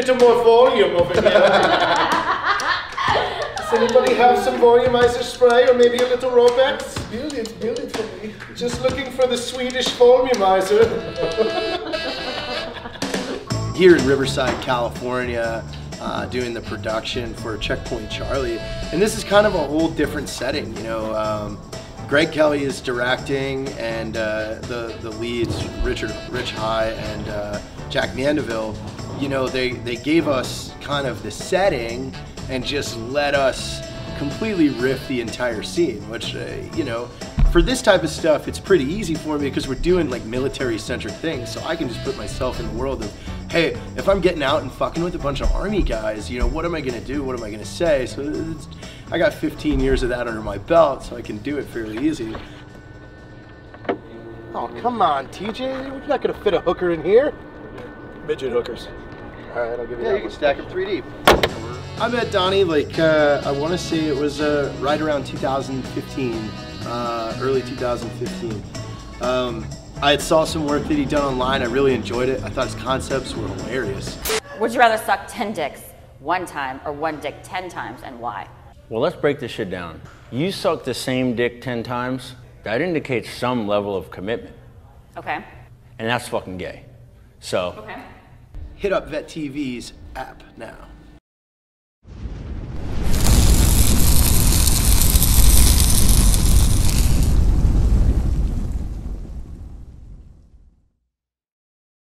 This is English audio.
little more volume over here. Does anybody have some volumizer spray or maybe a little Robex? It's building for me. Just looking for the Swedish volumizer. Here in Riverside, California, doing the production for Checkpoint Charlie, and this is kind of a whole different setting. You know, Greg Kelly is directing, and the leads, Rich High and Jack Mandeville. You know, they gave us kind of the setting and just let us completely riff the entire scene, which you know, for this type of stuff, it's pretty easy for me because we're doing like military-centric things, so I can just put myself in the world of, hey, if I'm getting out and fucking with a bunch of Army guys, you know, what am I gonna do? What am I gonna say? So I got 15 years of that under my belt, so I can do it fairly easy. Oh, come on, TJ. We're not gonna fit a hooker in here. Midget hookers. All right, I'll give you Yeah, that you can one. stack them 3 deep. I met Donnie like, I want to say it was right around 2015, early 2015. I had saw some work that he'd done online. I really enjoyed it. I thought his concepts were hilarious. Would you rather suck 10 dicks one time or one dick 10 times, and why? Well, let's break this shit down. You suck the same dick 10 times, that indicates some level of commitment. Okay. And that's fucking gay. So. Okay. Hit up Vet TV's app now.